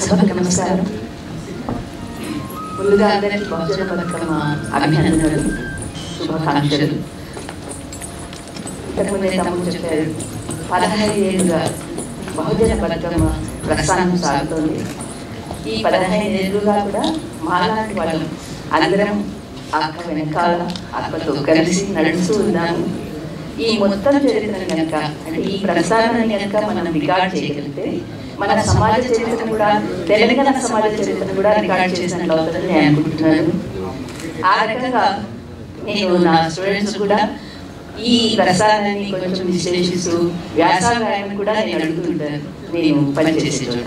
సభకు నమస్కారం. ముందుగా అందరికీ బహుజన బతుకమ్మ అభినందనలు, శుభాకాంక్షలు. ఇంతకుముందే తమ్ముడు చెప్పారు, 15 ఏళ్ళుగా బహుజన బతుకమ్మ ప్రస్థానం సాగుతోంది. ఈ 15 ఏళ్ళుగా కూడా మాలాంటి వాళ్ళు అందరం అక్క వెనకాల అక్కతో కలిసి నడుస్తూ ఉన్నాము. ఈ మొత్తం చరిత్రను కనుక, అంటే ఈ ప్రస్థానాన్ని కనుక మనం రికార్డ్ చేయగలిగితే మన సమాజ చరిత్రను కూడా, తెలంగాణ సమాజ చరిత్రను కూడా రికార్డ్ చేసినట్లు అవుతుందని నేను అనుకుంటున్నాను. ఆ రకంగా నేను నా స్టూడెంట్స్ కూడా ఈ ప్రస్థానాన్ని కొంచెం విశ్లేషిస్తూ వ్యాసాలు కూడా నేను అడుగుతుంటాను నేను పనిచేసే చోట.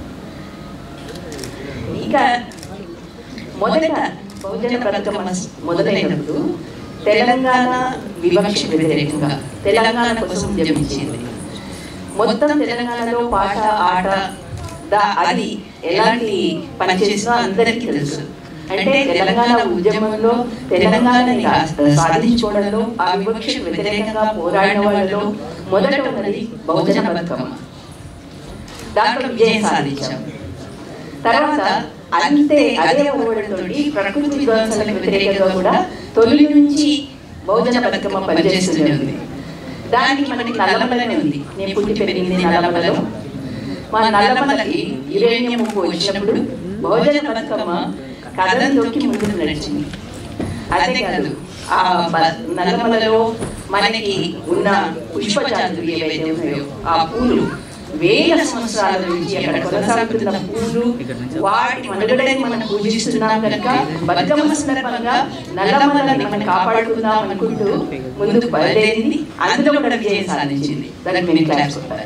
ఇంకా మొదట బహుజన బతుకమ్మ మొదలైనప్పుడు తెలంగాణ వివక్ష వ్యతిరేకంగా తెలంగాణ కోసం ఉద్యమించింది. మొత్తం తెలంగాణలో పాట ఆట అది ఎలాంటి పనిచేసినా అందరికీ తెలుసు. అంటే తెలంగాణ ఉద్యమంలో తెలంగాణని సాధించుకోవడంలో ఆ వివక్ష వ్యతిరేకంగా పోరాడిన వాళ్ళలో మొదట ఉన్నది బహుజన బతుకమ్మ. దాంట్లో విజయం సాధించాం. తర్వాత అదే ఒరవడంతో ప్రకృతి విధ్వంసాలకు వ్యతిరేకంగా కూడా తొలి నుంచి బహుజన బతుకమ్మ పనిచేస్తూనే ఉంది. దానికి మనకి నల్లమలనే ఉంది. నేను పుట్టి పెరిగింది నల్లమలలో. మా నల్లమలకి యురేనియం ముప్పు వచ్చినప్పుడు బహుజన బతుకమ్మ కథను తొక్కి ముందుకు నడిచింది. అదే కాదు, ఆ నల్లమలలో మనకి ఉన్న పుష్పజాతులు ఏవైతే ఉన్నాయో ఆ పూలు వేల సంవత్సరాల నుంచి అక్కడ కొనసాగుతున్న పూలు, వాటి మనుగడని మనం పూజిస్తున్నాం కనుక బతుకమ్మ సందర్భంగా నల్లమలని మనం కాపాడుకుందాం అనుకుంటూ ముందుకు బయలుదేరింది. అందులో కూడా విజయం సాధించింది. దానికి నేను క్లాస్ కొట్టాను.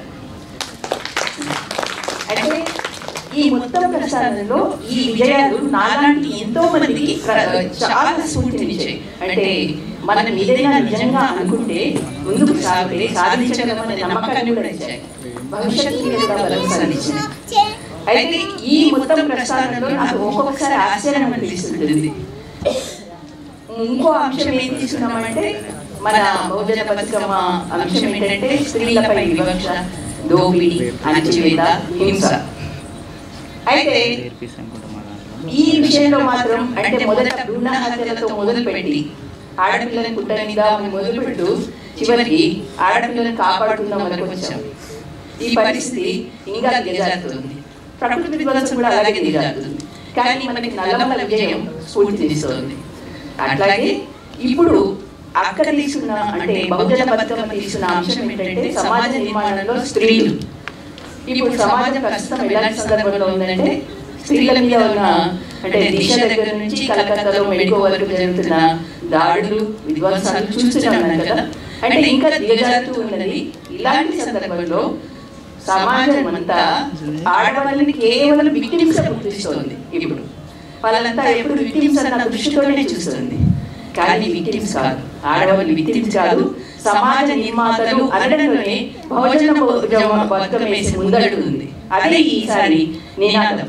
అంటే ఈ మొత్తం ప్రస్థానంలో ఈ విజయాలు నాలాంటి ఎంతో మందికి చాలా స్ఫూర్తినిచ్చాయి. అంటే మనం ఏదైనా నిజంగా అనుకుంటే ముందుకు సాగితే సాధించగలమనే నమ్మకాన్ని కూడా ఇచ్చాయి, భవిష్యత్తు మీద కూడా భరోసానిచ్చింది. అయితే ఈ మొత్తం ప్రస్థానంలో నాకు ఒక్కొక్కసారి ఆశ్చర్యం అనిపిస్తుంటుంది. ఇంకో అంశం ఏం తీసుకున్నామంటే మన బహుజన బతుకమ్మ అంశం ఏంటంటే స్త్రీలపై వివక్ష, దోపిడీ, అణచివేత, హింస. అయితే ఈ విషయంలో మాత్రం అంటే మొదట భ్రూణ హత్యలతో మొదలుపెట్టి ఆడపిల్లని పుట్ట మీద మొదలుపెట్టు చివరికి ఆడపిల్లని కాపాడుకుందాం వరకు వచ్చాం. ఈ పరిస్థితి ఇంకా దిగజారుతుంది. ప్రకృతి విధ్వంసం కూడా అలాగే దిగజారుతుంది. కానీ మనకి నల్లమల విజయం స్ఫూర్తినిస్తోంది. అట్లాగే ఇప్పుడు అక్కడ తీసుకున్న అంటే బహుజన బతుకమ్మ తీసుకున్న అంశం ఏంటంటే సమాజ నిర్మాణంలో స్త్రీలు. ఇప్పుడు సమాజం ప్రస్తుతం ఎలాంటి సందర్భంలో ఉందంటే స్త్రీల మీద ఉన్న అంటే దిశ దగ్గర నుంచి కలకత్తాలో మెడికో వరకు జరుగుతున్న దాడులు, విధ్వంసాలు చూస్తూనే ఉన్నాం కదా. అంటే ఇంకా దిగజారుతూ ఉన్నది. ఇలాంటి సందర్భంలో సమాజం అంతా ఆడవాళ్ళని కేవలం విక్టిమ్స్ గుర్తిస్తోంది. ఇప్పుడు వాళ్ళంతా ఎప్పుడు విక్టిమ్స్ అన్న దృష్టితోనే చూస్తుంది. కానీ విక్టిమ్స్ కాదు, ఆడవాళ్ళు విక్టిమ్స్ కాదు, సమాజ నిర్మాతలు అనడంలోనే బహుజన బతుకమ్మ వేసి ముందడుగు ఉంది. అదే ఈసారి నినాదం.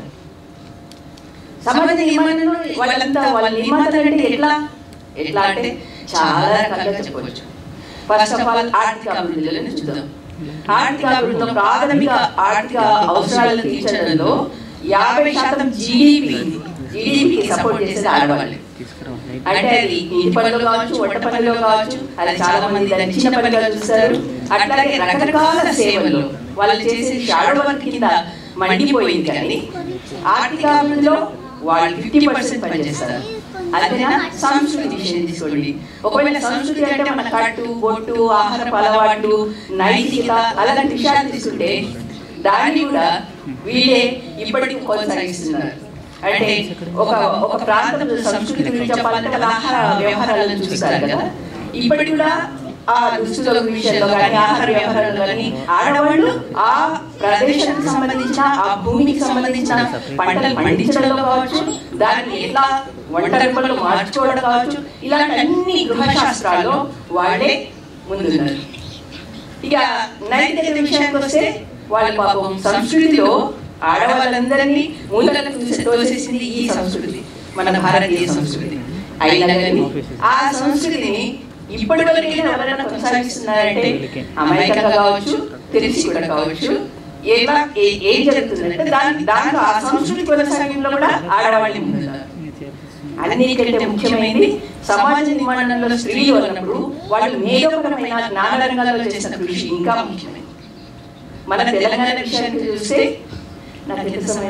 సమాజ నిర్మాణంలో వాళ్ళంతా వాళ్ళ నిర్మాతలు అంటే ఎట్లా అంటే చాలా రకాలుగా చెప్పవచ్చు. ఫస్ట్ ఆఫ్ ఆల్ ఆర్థిక అభివృద్ధిలో చూద్దాం. ఆర్థిక అభివృద్ధిలో ప్రాథమిక ఆర్థిక అవసరాలను తీర్చడంలో 50% జీడీపీకి సపోర్ట్ చేసేది ఆడవాళ్ళే. అంటే అది ఇంటి పనులు కావచ్చు, వంట పనులు కావచ్చు, అది చాలా మంది దాన్ని చిన్న పనిగా చూస్తారు. అట్లాగే రకరకాల సేవలు వాళ్ళు చేసే షాడో వర్క్ కింద మండిపోయింది. కానీ ఆర్థిక అభివృద్ధిలో వాళ్ళు 50% పనిచేస్తారు. అదేనా సంస్కృతి విషయం తీసుకోండి. ఒకవేళ సంస్కృతి అంటే మన కట్టు, బొట్టు, ఆహారపు అలవాట్లు, నైతికత అలాంటి విషయాలు తీసుకుంటే దాన్ని కూడా వీళ్ళే ఇప్పటికీ కొనసాగిస్తున్నారు. అంటే ఒక ప్రాంతం సంస్కృతి గురించి చెప్పాలంటే వాళ్ళ ఆహార వ్యవహారాలను చూస్తారు కదా. ఇప్పటికి కూడా ఆ దుస్తుల విషయంలో కానీ ఆహార వ్యవహారాలు కానీ ఆడవాళ్ళు ఆ ప్రదేశానికి సంబంధించిన ఆ భూమికి సంబంధించిన పంటలు పండించడంలో కావచ్చు, దాన్ని ఎట్లా వంట రంగంలో మార్చుకోవడం కావచ్చు, ఇలాంటి అన్ని గృహశాస్త్రాల్లో వాళ్ళే ముందున్నారు. ఇక నైతికత విషయానికి వస్తే వాళ్ళ పాపం సంస్కృతిలో ఆడవాళ్ళందరినీ మూలలకు తోసేసింది ఈ సంస్కృతి, మన భారతీయ సంస్కృతి. అయినా కానీ ఆ సంస్కృతిని ఇప్పటి వరకు ఎవరైనా కొనసాగిస్తున్నారంటే అమాయకంగా కావచ్చు, తెలిసి కూడా కావచ్చు, ఏం జరుగుతుందంటే దాంట్లో ఆ సంస్కృతి కొనసాగింపులో కూడా ఆడవాళ్ళని ముందున్నారు. అన్నిటికంటే ముఖ్యమైనది సమాజ నిర్మాణంలో స్త్రీలు అన్నప్పుడు వాళ్ళు మేధోపరమైన జ్ఞాన రంగాల్లో చేసిన కృషి ఇంకా ముఖ్యమైనది. మన తెలంగాణ విషయానికి చూస్తే మన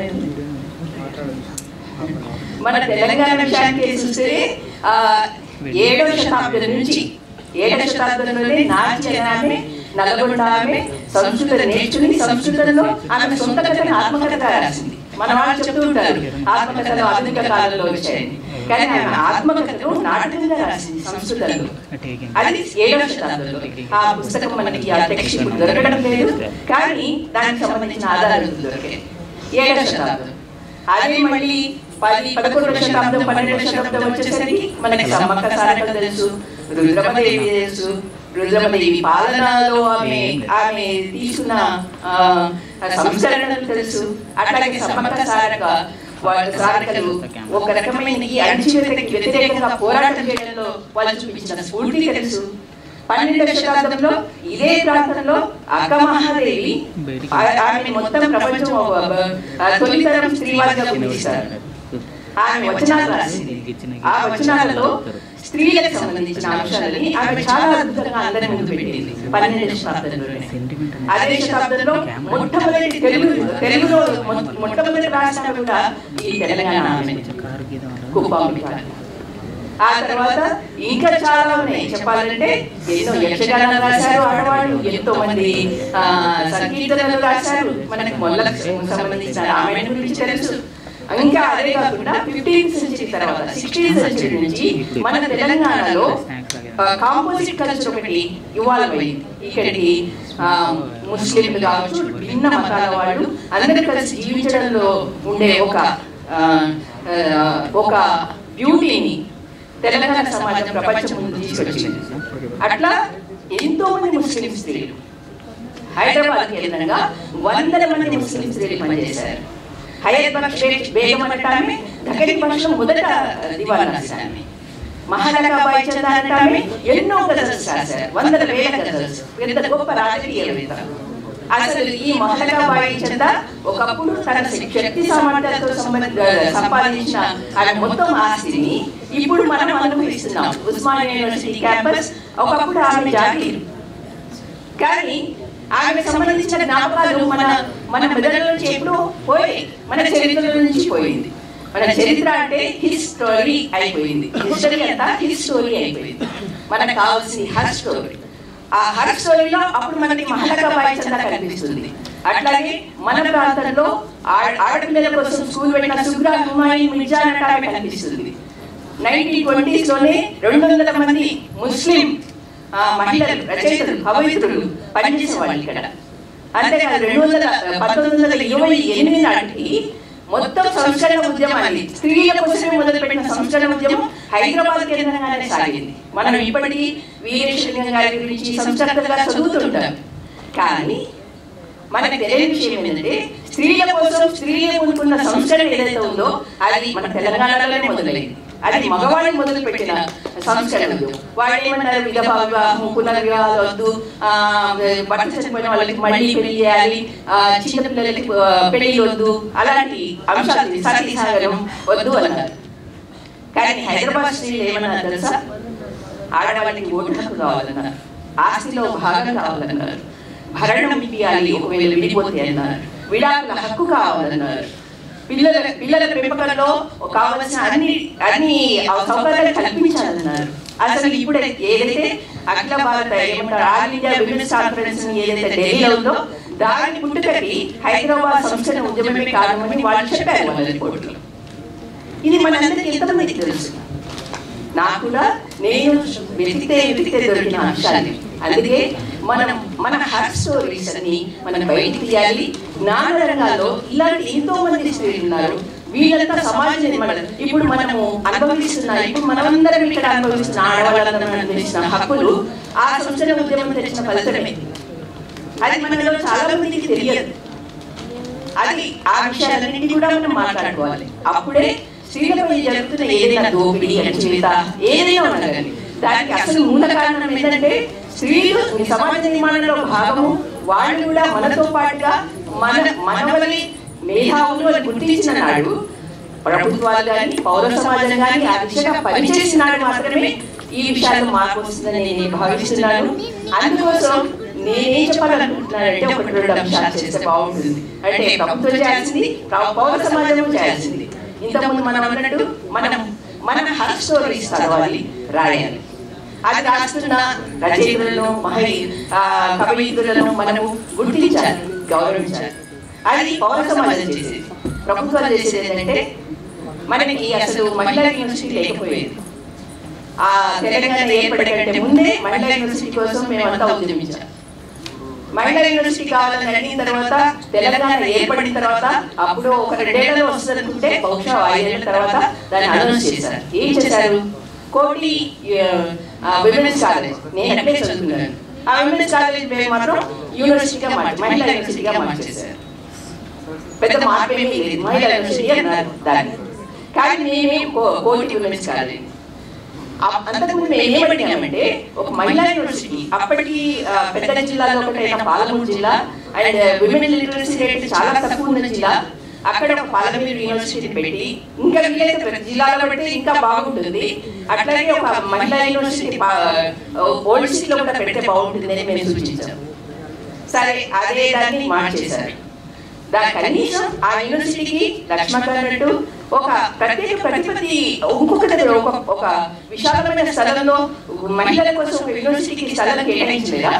తెలంగాణ విషయానికి చూస్తే 7వ శతాబ్దం నుంచి 7వ శతాబ్దంలోనే నాట్యమే నల్గొండ ఆమె సంస్కృత నేర్చుకుని సంస్కృతంలో ఆమె సొంత కథని ఆత్మకథగా రాసింది. మన వాళ్ళు చెప్తూ ఉంటారు ఆత్మకథలు ఆధునిక కాలంలో వచ్చాయని, కానీ ఆమె ఆత్మకథను నాటకంగా రాసింది సంస్కృతంలో. అది 7వ శతాబ్దంలో. ఆ పుస్తకం మనకి ఆ టెక్స్ట్ ఇప్పుడు దొరకడం లేదు, కానీ దానికి సంబంధించిన ఆధారాలు దొరికాయి 7వ శతాబ్దం. అదే మళ్ళీ 11వ శతాబ్దం 12వ శతాబ్దం వచ్చేసరికి మనకి సమ్మక్క సారక్క తెలుసు, రుద్రమదేవి తెలుసు. రుద్రమదేవి పాలనలో ఆమె తీసుకున్న సంస్కరణలు తెలుసు. అట్లాగే సమ్మక్క సారకలు ఒక రకమైన ఈ అణచివేతకి వ్యతిరేకంగా పోరాటం చేయడంలో వాళ్ళు చూపించిన స్ఫూర్తి తెలుసు. 12వ శతాబ్దంలో ఇదే ప్రాంతంలో అక్క మహాదేవి ఆమె మొత్తం ప్రపంచం తొలితరం స్త్రీవాదిగా పిలుస్తారు. ఆమె వచనాలు రాసింది. ఆ వచనాలలో స్త్రీలకు సంబంధించిన అంశాలని ఆమె చాలా అద్భుతంగా అందరి ముందు పెట్టింది 12వ శతాబ్దంలోనే. అదే శతాబ్దంలో తెలుగులో మొట్టమొదటి రాసిన కూడా ఈ తెలంగాణ కుప్పాంబిక. ఆ తర్వాత ఇంకా చాలా ఉన్నాయి చెప్పాలంటే. ఎన్నో యక్షగానం రాశారు ఆడవాళ్ళు, ఎంతో మంది సంకీర్తనలు రాశారు. మనకి మొదలకు సంబంధించిన రామాయణం గురించి తెలుసు. ఇంకా అదే కాకుండా 15th సెంచరీ తర్వాత 16th సెంచరీ నుంచి మన తెలంగాణలో కాంపోజిట్ కల్చర్ ఒకటి ఇవాల్వ్ అయింది. ఇక్కడికి ముస్లింలు కావచ్చు, భిన్న మతాల వాళ్ళు అందరూ కలిసి జీవించడంలో ఉండే ఒక బ్యూటీని తెలంగాణ సమాజం ప్రపంచం ముందు తీసుకొచ్చింది. అట్లా ఎంతో మంది ముస్లిం స్త్రీలు హైదరాబాద్ కేంద్రంగా 100 మంది ముస్లిం స్త్రీలు పనిచేశారు. హయత్ బక్ష్ బేగం అనటామే దక్కని భాషలో మొదట దివాన్ రాశారు. మహాలకాబాయి చందా అనటామే ఎన్నో గజల్స్ రాశారు, 100,000 గజల్స్. పెద్ద గొప్ప రాజకీయవేత్త. అసలు ఈ మహాలకాబాయి చందా ఒకప్పుడు తన శక్తి సామర్థ్యాలతో సంపాదించిన ఆమె మొత్తం ఆస్తిని ఇప్పుడు మనం అనుభవిస్తున్నాం. ఉస్మానియా యూనివర్సిటీ క్యాంపస్ ఒకప్పుడు ఆమె జాగీరు, కానీ ఆమెకు సంబంధించిన జ్ఞాపకాలు మన మెదడు నుంచి ఎప్పుడూ పోయాయి, మన చరిత్ర నుంచి పోయింది. మన చరిత్ర అంటే హిస్టరీ అయిపోయింది. హిస్టరీ అంతా హిస్టరీ అయిపోయింది. మనకు కావాల్సింది హర్ స్టోరీ. ఆ హర్ స్టోరీలో అప్పుడు మనకి మహాలకాబాయి చందా కనిపిస్తుంది. అట్లాగే మన ప్రాంతంలో ఆడపిల్లల కోసం స్కూల్ పెట్టిన సుగ్రా హుమాయూన్ మిర్జా అనటామే కనిపిస్తుంది. 1920s లోనే 200 మంది ముస్లిం మహిళలు రచయితలు కవయిత్రులు పనిచేసేవాళ్ళు ఇక్కడ. అంతేకాదు 1928 నాటికి మొత్తం సంస్కరణ ఉద్యమాన్ని స్త్రీల కోసమే మొదలుపెట్టిన సంస్కరణ ఉద్యమం హైదరాబాద్ కేంద్రంగానే సాగింది. మనం ఇప్పటికీ వీరేశలింగం గారి గురించి సంస్కర్తగా చదువుతుంటాం, కానీ మనకు తెలియని విషయం ఏంటంటే స్త్రీల కోసం స్త్రీలే ముందుకున్న సంస్కరణ ఏదైతే ఉందో అది మన తెలంగాణలోనే మొదలైంది. అది మగవాడిని మొదలు పెట్టిన సంస్కరణలు. వాళ్ళు ఏమన్నారు, విధవా వివాహం, పునర్వివాహాలు వద్దు, భర్త చనిపోయిన వాళ్ళకి మళ్ళీ పెళ్లి చేయాలి, చిన్నపిల్లలకి పెళ్లి వద్దు, అలాంటి అంశాలు సతీ సాగరం వద్దు అన్నారు. కానీ హైదరాబాద్ స్త్రీలు ఏమన్నారు తెలుసా? ఆడవాళ్ళకి ఓటు హక్కు కావాలన్నారు, ఆస్తిలో భాగం కావాలన్నారు, భరణం ఇవ్వాలి ఒకవేళ విడిపోతే అన్నారు, విడాకుల హక్కు కావాలన్నారు, పిల్లల పెంపకంలో కావాల్సిన అన్ని సౌకర్యాలు కల్పించాలన్నారు. అసలు ఇప్పుడు ఏదైతే అఖిల భారత ఏమంటారు ఆల్ ఇండియా విమెన్స్ కాన్ఫరెన్స్ ఏదైతే ఢిల్లీలో ఉందో దాని పుట్టుకకి హైదరాబాద్ సంస్కరణ ఉద్యమమే కారణమని వాళ్ళు చెప్పారు వాళ్ళ రిపోర్టులో. ఇది మనందరికీ ఎంతమందికి తెలుసు? నాకు కూడా నేను వెతికితే దొరికిన అంశాలు. అందుకే మన హర్ స్టోరీస్ అని మనం బయటికి తీయాలి. జ్ఞాన రంగాల్లో ఇలాంటి ఎంతో మంది స్త్రీలు ఉన్నారు. వీళ్ళంతా సమాజ నిర్మాణం ఇప్పుడు మనము అనుభవిస్తున్న, ఇప్పుడు మనమందరం ఇక్కడ అనుభవిస్తున్న ఆడవాళ్ళందరం అనుభవిస్తున్న హక్కులు ఆ సంస్కరణ ఉద్యమం తెచ్చిన ఫలితమే. అది మనలో చాలా మందికి తెలియదు. అది ఆ విషయాలన్నింటినీ కూడా మనం మాట్లాడుకోవాలి. అప్పుడే స్త్రీలపై జరుగుతున్న ఏదైనా దోపిడీ అణచివేత ఏదైనా ఉండగలి దానికి అసలు మూల కారణం ఏంటంటే స్త్రీలు సమాజ నిర్మాణంలో భాగము. వాళ్ళు కూడా మనతో పాటుగా మనవలి మేధావులు అని గుర్తించిన నాడు ప్రభుత్వాలు కానీ పౌర సమాజం కానీ ఆ దిశగా పనిచేసిన నాడు మాత్రమే ఈ విషయాలు మార్పు వస్తుందని నేను భావిస్తున్నాను. అందుకోసం నేనేం చెప్పాలనుకుంటున్నానంటే ఒకటి రెండు అంశాలు చేస్తే బాగుంటుంది. అంటే ప్రభుత్వం చేయాల్సింది, పౌర సమాజం చేయాల్సింది. ఇంతకుముందు మనం అన్నట్టు మనం హర్ స్టోరీస్ చదవాలి, రాయాలి. అది రాస్తున్న రచయితలను కవయిత్రులను మనము గుర్తించాలి, గౌరవించాలి. అది పౌర సమాజం చేసేది. ప్రభుత్వాలు చేసేది ఏంటంటే మనకి అసలు మహిళా యూనివర్సిటీ లేకపోయేది. ఆ తెలంగాణ ఏర్పడే కంటే ముందే మహిళా యూనివర్సిటీ కోసం మేమంతా ఉద్యమించాం. మహిళా యూనివర్సిటీ కావాలని అడిగిన తర్వాత తెలంగాణ ఏర్పడిన తర్వాత అప్పుడు ఒక 2 ఏళ్లలో వస్తుంది అనుకుంటే బహుశా 5 ఏళ్ల తర్వాత దాన్ని అనౌన్స్ చేశారు. ఏం చేశారు? కోటి విమెన్స్ కాలేజ్, నేను అట్లే చదువుతున్నాను. ఆ విమెన్స్ కాలేజ్ పేరు మాత్రం యూనివర్సిటీగా మహిళా యూనివర్సిటీగా మార్చేశారు. పెద్ద మార్పు ఏమీ లేదు, మహిళా యూనివర్సిటీ అన్నారు దాన్ని. కానీ మేమే కోటి విమెన్స్ కాలేజ్. అంతకుముందు మేము ఏమడిగామంటే ఒక మహిళా యూనివర్సిటీ, అప్పటికి పెద్ద జిల్లాలో ఒకటైన పాలమూరు జిల్లా అండ్ విమెన్ లిటరసీ రేట్ చాలా తక్కువ ఉన్న జిల్లా, అక్కడ ఒక పాలమూరు యూనివర్సిటీ పెట్టి ఇంకా వీలైతే ప్రతి జిల్లాలో పెడితే ఇంకా బాగుంటుంది. అట్లాగే ఒక మహిళా యూనివర్సిటీ ఓల్డ్ సిటీలో కూడా పెడితే బాగుంటుందని మేము సూచించాం. సరే, అదే దాన్ని మార్చేశారు. దాని కనీసం ఆ యూనివర్సిటీకి లక్ష్మణ్ అన్నట్టు ఒక ప్రత్యేక ప్రతిపత్తి, ఇంకొకటి ఒక విశాలమైన స్థలంలో మహిళల కోసం ఒక యూనివర్సిటీకి స్థలం కేటాయించలేదా?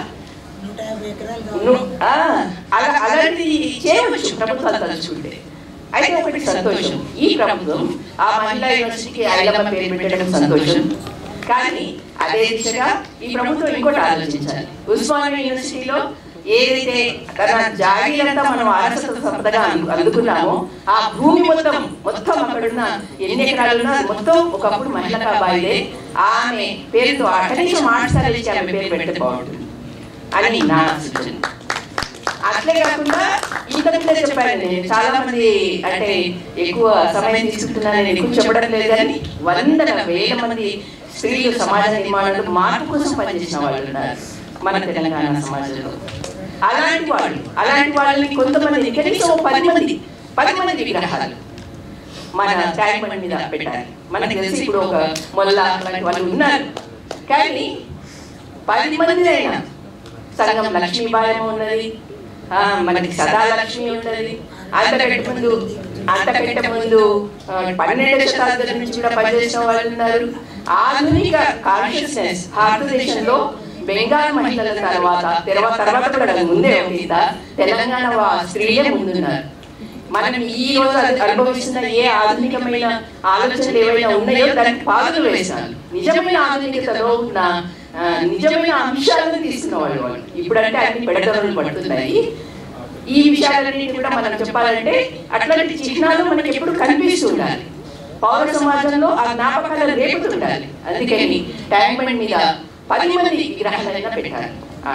అలాంటిది చేయవచ్చు ప్రభుత్వాలు తలుచుకుంటే. అయితే ఒకటి సంతోషం, ఈ ప్రభుత్వం ఆ మహిళా యూనివర్సిటీకి ఐలమ్మ పేరు పెట్టడం సంతోషం. కానీ అదే దిశగా ఈ ప్రభుత్వం ఇంకోటి ఆలోచించాలి. ఉస్మానియా యూనివర్సిటీలో ఏదైతే తన జాగీరంతా మనం వారసత్వ సంపదగా అందుకున్నామో ఆ భూమి మొత్తం అక్కడున్న ఎన్ని ఎకరాలున్నా మొత్తం ఒకప్పుడు మహిళ బాయిదే. ఆమె పేరుతో కనీసం ఆటసాలు ఇచ్చి ఆమె పేరు పెడితే బాగుంటుంది అని నా సూచన. అట్లే కాకుండా ఇంతకుముందే చెప్పాను, నేను చాలా మంది అంటే ఎక్కువ సమయం తీసుకుంటున్నాను, ఎక్కువ చెప్పడం లేదు. కానీ వందల వేల మంది స్త్రీలు సమాజ నిర్మాణంలో మార్పు కోసం పనిచేసిన వాళ్ళు ఉన్నారు మన తెలంగాణ సమాజంలో. అలాంటి వాళ్ళని కొంతమంది కనీసం 10 మంది విగ్రహాలు మన ట్యాంక్ బండ్ మీద పెట్టాలి. మనకు తెలిసి ఇప్పుడు ఒక మొల్ల లాంటి వాళ్ళు ఉన్నారు. కానీ 10 మంది అయినా సంఘం లక్ష్మీబాయమ్మ ఉన్నది, మనకి సదా లక్ష్మి ఉన్నది. అంతకంటే ముందు 12వ శతాబ్దం నుంచి కూడా పనిచేసిన వాళ్ళు ఉన్నారు. ఆధునిక కాన్షియస్నెస్ భారతదేశంలో బెంగాల్ మహిళల తర్వాత కూడా ముందే ఒక తెలంగాణ స్త్రీలే ముందున్నారు. మనం ఈ రోజు అనుభవిస్తున్న ఏ ఆధునికమైన ఆలోచనలు ఏవైనా ఉన్నాయో దానికి పాదులు వేశారు. నిజమైన ఆధునికతలో ఉన్న నిజమైన అంశాలను తీసుకున్న వాళ్ళు ఇప్పుడంటే అన్ని పెడతలు పడుతున్నాయి. ఈ విషయాలన్నింటినీ కూడా మనం చెప్పాలంటే అట్లాంటి చిహ్నాలు మనకి ఎప్పుడు కనిపిస్తూ ఉండాలి. పౌర సమాజంలో ఆ జ్ఞాపకాలను రేపుతుండాలి. అందుకని ట్యాంక్ బండ్ మీద 10 మంది విగ్రహాలైనా పెట్టాలి.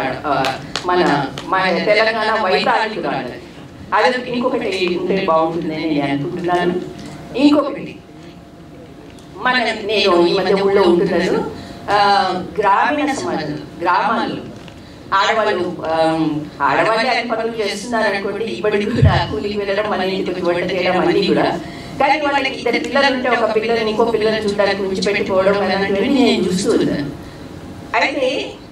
మన తెలంగాణ వైతాళికురాలు అది ఇంకొకటి ఉంటే బాగుంటుందని నేను అనుకుంటున్నాను. ఇంకొకటి నేను ఈ మధ్య ఊళ్ళో ఉంటున్నాను. గ్రామీణ సమాజం, గ్రామాల్లో ఆడవాళ్ళే అన్ని పనులు చేస్తున్నారు అనుకోండి. ఇప్పటికి కూడా కూలికి వెళ్ళడం, మన ఇంటికి వంట చేయడం అన్నీ కూడా. కానీ వాళ్ళకి 2 పిల్లలు ఉంటే ఒక పిల్లల్ని ఇంకో పిల్లల్ని చూడడానికి ఉంచిపెట్టుకోవడం అలాంటివన్నీ నేను చూస్తూ ఉన్నాను. అయితే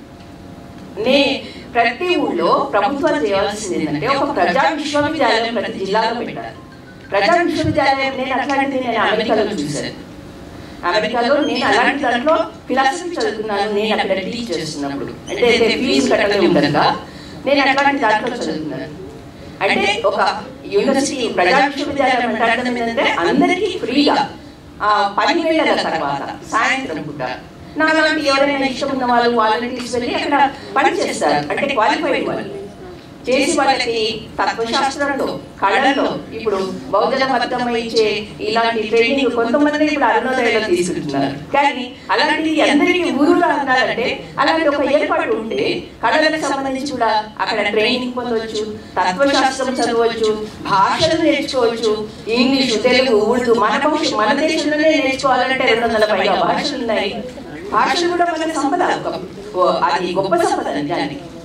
ప్రతి ఊళ్ళో ప్రభుత్వం చేయాల్సింది ఏంటంటే ఒక ప్రజా విశ్వవిద్యాలయం ప్రతి జిల్లాలో పెట్టాలి. ప్రజా విశ్వవిద్యాలయం నేను అమెరికాలో చూశాను. అమెరికాలో నేను అలాంటి దాంట్లో ఫిలాసఫీ చదువుకున్నాను. నేను అక్కడ టీచ్ చేస్తున్నప్పుడు అంటే ఫీజు కట్టలే ఉండగా నేను అట్లాంటి దాంట్లో చదువుకున్నాను. అంటే ఒక యూనివర్సిటీ ప్రజా విశ్వవిద్యాలయం అంటే ఏంటంటే అందరికీ ఫ్రీగా 10 వేల తర్వాత సాయంత్రం పూట నాలాంటి ఎవరైనా ఇష్టం ఉన్న వాళ్ళు వాళ్ళని తీసుకెళ్ళి అక్కడ పని చేస్తారు. అంటే క్వాలిఫైడ్ వాళ్ళు చేసి వాళ్ళకి తత్వశాస్త్రంలో, కళల్లో, ఇప్పుడు బౌద్ధ మతం ఇచ్చే ఇలాంటి ట్రైనింగ్ కొంతమంది ఇప్పుడు అరుణోదయంలో తీసుకుంటున్నారు. కానీ అలాంటిది అందరికీ ఊరుగా ఉండాలంటే అలాంటి ఒక ఏర్పాటు ఉంటే కళలకు సంబంధించి కూడా అక్కడ ట్రైనింగ్ పొందవచ్చు, తత్వశాస్త్రం చదవచ్చు, భాషలు నేర్చుకోవచ్చు. ఇంగ్లీషు, తెలుగు, ఉర్దూ మన దేశంలోనే నేర్చుకోవాలంటే 200 పైగా భాషలు ఉన్నాయి. భాషలు కూడా మన సంపద, అది గొప్ప సంపద నిజానికి.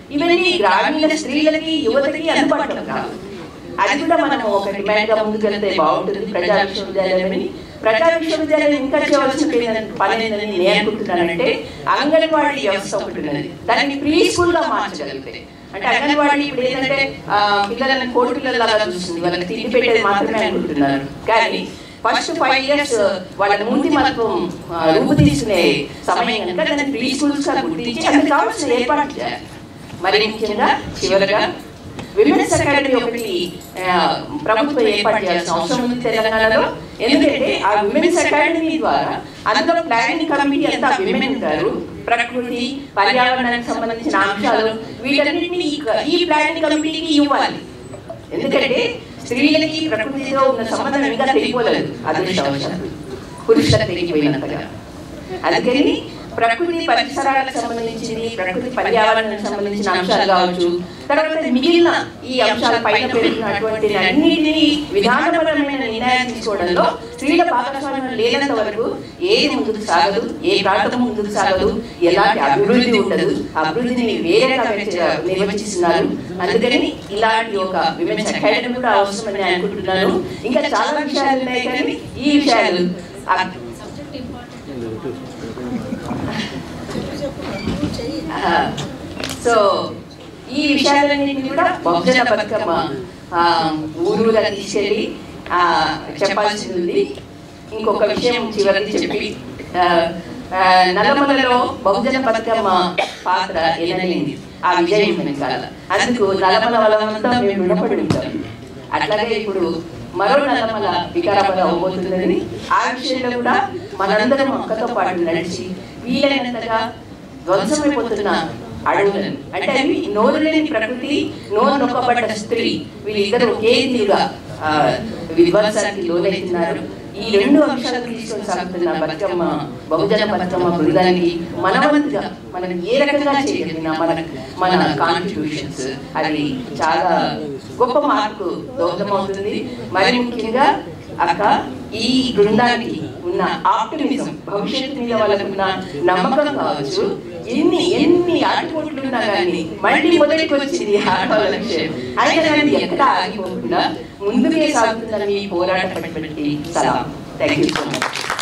ఇవన్నీ గ్రామీణ స్త్రీలకి యువతకి అందుబాటులో కాదు. అది కూడా మనం ఒక డిమాండ్ గా ముందుకెళ్తే బాగుంటుంది. ప్రజా విశ్వవిద్యాలయం అని ప్రజా విశ్వవిద్యాలయం ఇంకా చేయవలసిన పని ఏంటని నేను అనుకుంటున్నానంటే అంగన్వాడీ వ్యవస్థ ఒకటి ఉన్నది, దాన్ని ప్రీ స్కూల్ గా మార్చగలిగితే. అంటే అంగన్వాడీ ఇప్పుడు ఏంటంటే పిల్లలని కోడి పిల్లలాగా చూస్తుంది, వాళ్ళకి తిండి పెట్టేది మాత్రమే అనుకుంటున్నారు. కానీ ఫస్ట్ 5 years వాళ్ళ మూర్తిమత్వం రూపుతీసుకునే సమయం కనుక దాన్ని ప్రీ స్కూల్స్ గా గుర్తించి అందుకు కావాల్సిన ఏర్పాటు చేయాలి. మరి ముఖ్యంగా చివరగా విమెన్స్ అకాడమీ ఒకటి ప్రభుత్వం ఏర్పాటు చేయాల్సిన అవసరం ఉంది తెలంగాణలో. ఎందుకంటే ఆ విమెన్స్ అకాడమీ ద్వారా అందులో ప్లానింగ్ కమిటీ అంతా విమెన్ ఉంటారు. ప్రకృతి పర్యావరణానికి సంబంధించిన అంశాలు వీటన్నిటిని ఈ ప్లానింగ్ కమిటీకి ఇవ్వాలి. ఎందుకంటే స్త్రీలకి ప్రకృతితో ఉన్న సంబంధం ఇంకా తెలియలేదు, అదృష్టవశాత్తు పురుషులకు తెలియపోయినంతగా. అందుకని ప్రకృతి పరిసరాలకు సంబంధించింది, ప్రకృతి పర్యావరణానికి సంబంధించిన అంశాలు కావచ్చు, తర్వాత మిగిలిన ఈ అంశాల పైన పెరుగుతున్నటువంటి అన్నిటినీ విధానపరమైన నిర్ణయాలు తీసుకోవడంలో స్త్రీల భాగస్వామ్యం లేనంత వరకు ఏది ముందుకు సాగదు, ఏ ప్రాంతం ముందుకు సాగదు, ఎలాంటి అభివృద్ధి ఉండదు. అభివృద్ధిని వేరేగా నిర్వచిస్తున్నారు. అందుకని ఇలాంటి ఒక విమెన్స్ అకాడమీ కూడా అవసరమని అనుకుంటున్నాను. ఇంకా చాలా విషయాలు ఉన్నాయి, కానీ ఈ విషయాలు సో ఈ విషయాలన్నింటినీ కూడా బహుజన బతుకమ్మ ఊరుగా తీసుకెళ్ళి చెప్పాల్సి ఉంది. ఇంకొక విషయం చివరికి చెప్పి, నల్లమలలో బహుజన బతుకమ్మ పాత్ర ఎనలేంది ఆ విజయం వెనకాల. అందుకు నల్లమల వాళ్ళంతా మేము రుణపడి ఉంటాం. అట్లాగే ఇప్పుడు మరో నల్లమల వికారాబాద్ అవబోతుందని ఆ విషయంలో కూడా మనందరం అక్కతో పాటు నడిచి వీలైనంతగా ధ్వంసమైపోతున్న అడవులను, అంటే అవి నోరు లేని ప్రకృతి, నోరు నొక్కబడ్డ స్త్రీ, వీళ్ళిద్దరూ ఒకే తీరుగా విధ్వంసానికి లోనవుతున్నారు. ఈ 2 అంశాలు తీసుకొని సాగుతున్న బతుకమ్మ బహుజన బతుకమ్మ బృందానికి మనవంతుగా మనం ఏ రకంగా చేయగలిగినా మన కాంట్రిబ్యూషన్స్ అది చాలా గొప్ప మార్పు దోహదమవుతుంది. మరి ముఖ్యంగా అక్క ఈ బృందానికి ఉన్న ఆప్టిమిజం, భవిష్యత్తు మీద వాళ్ళకున్న నమ్మకం కావచ్చు, ఎన్ని ఆటుపోట్లు ఉన్నా కానీ మళ్ళీ మొదటికి వచ్చింది ఆడవాళ్ళ విషయం. అయినా కానీ ఎక్కడ ఆగిపోకుండా ముందుకే సాగుతుందని పోరాట పట్టుబట్టి సలాం. Thank you so much.